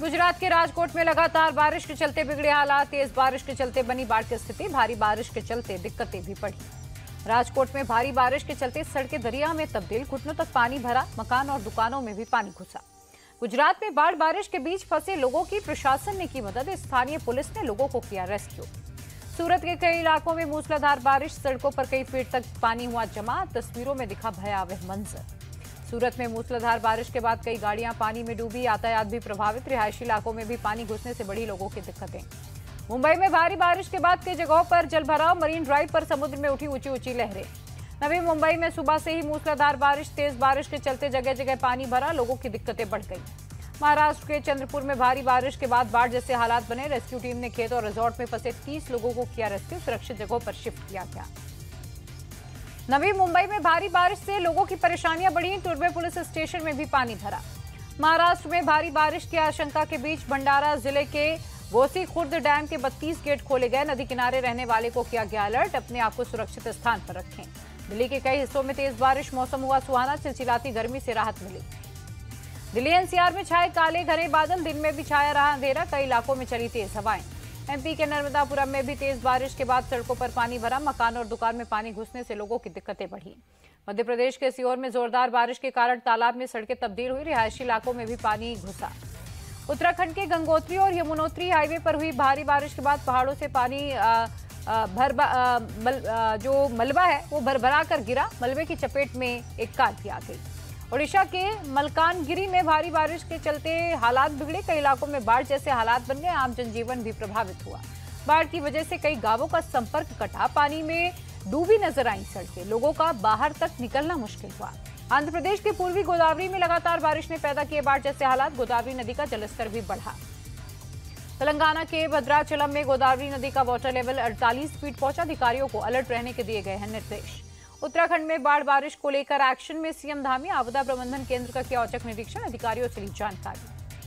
गुजरात के राजकोट में लगातार बारिश के चलते बिगड़े हालात। तेज बारिश के चलते बनी बाढ़ की स्थिति। भारी बारिश के चलते दिक्कतें भी बढ़ी। राजकोट में भारी बारिश के चलते सड़कें दरिया में तब्दील, घुटनों तक पानी भरा, मकान और दुकानों में भी पानी घुसा। गुजरात में बाढ़ बारिश के बीच फंसे लोगों की प्रशासन ने की मदद। स्थानीय पुलिस ने लोगों को किया रेस्क्यू। सूरत के कई इलाकों में मूसलाधार बारिश, सड़कों पर कई फीट तक पानी हुआ जमा। तस्वीरों में दिखा भयावह मंजर। सूरत में मूसलाधार बारिश के बाद कई गाड़ियां पानी में डूबी, यातायात भी प्रभावित। रिहायशी इलाकों में भी पानी घुसने से बढ़ी लोगों की दिक्कतें। मुंबई में भारी बारिश के बाद कई जगहों पर जलभराव, मरीन ड्राइव पर समुद्र में उठी ऊंची ऊंची लहरें। नवी मुंबई में सुबह से ही मूसलाधार बारिश, तेज बारिश के चलते जगह जगह पानी भरा, लोगों की दिक्कतें बढ़ गई। महाराष्ट्र के चंद्रपुर में भारी बारिश के बाद बाढ़ जैसे हालात बने। रेस्क्यू टीम ने खेत और रिजॉर्ट में फंसे 30 लोगों को किया रेस्क्यू, सुरक्षित जगहों पर शिफ्ट किया गया। नवी मुंबई में भारी बारिश से लोगों की परेशानियां बढ़ी। टुर्बे पुलिस स्टेशन में भी पानी भरा। महाराष्ट्र में भारी बारिश की आशंका के बीच भंडारा जिले के गोसी खुर्द डैम के 32 गेट खोले गए। नदी किनारे रहने वाले को किया गया अलर्ट, अपने आप को सुरक्षित स्थान पर रखें। दिल्ली के कई हिस्सों में तेज बारिश, मौसम हुआ सुहाना, चिलचिलाती गर्मी से राहत मिली। दिल्ली एनसीआर में छाए काले घने बादल, दिन में भी छाया रहा अंधेरा, कई इलाकों में चली तेज हवाएं। एमपी के नर्मदापुरम में भी तेज बारिश के बाद सड़कों पर पानी भरा, मकान और दुकान में पानी घुसने से लोगों की दिक्कतें बढ़ी। मध्य प्रदेश के सीहोर में जोरदार बारिश के कारण तालाब में सड़कें तब्दील हुई, रिहायशी इलाकों में भी पानी घुसा। उत्तराखंड के गंगोत्री और यमुनोत्री हाईवे पर हुई भारी बारिश के बाद पहाड़ों से पानी जो मलबा है वो भरभरा कर गिरा। मलबे की चपेट में एक कार भी आ गई। ओडिशा के मलकानगिरी में भारी बारिश के चलते हालात बिगड़े, कई इलाकों में बाढ़ जैसे हालात बन गए, आम जनजीवन भी प्रभावित हुआ। बाढ़ की वजह से कई गांवों का संपर्क कटा, पानी में डूबी नजर आई सड़कें, लोगों का बाहर तक निकलना मुश्किल हुआ। आंध्र प्रदेश के पूर्वी गोदावरी में लगातार बारिश ने पैदा किए बाढ़ जैसे हालात, गोदावरी नदी का जलस्तर भी बढ़ा। तेलंगाना के भद्राचलम में गोदावरी नदी का वाटर लेवल 48 फीट पहुंचा। अधिकारियों को अलर्ट रहने के दिए गए हैं निर्देश। उत्तराखंड में बाढ़ बारिश को लेकर एक्शन में सीएम धामी, आपदा प्रबंधन केंद्र का किया औचक निरीक्षण, अधिकारियों से ली जानकारी।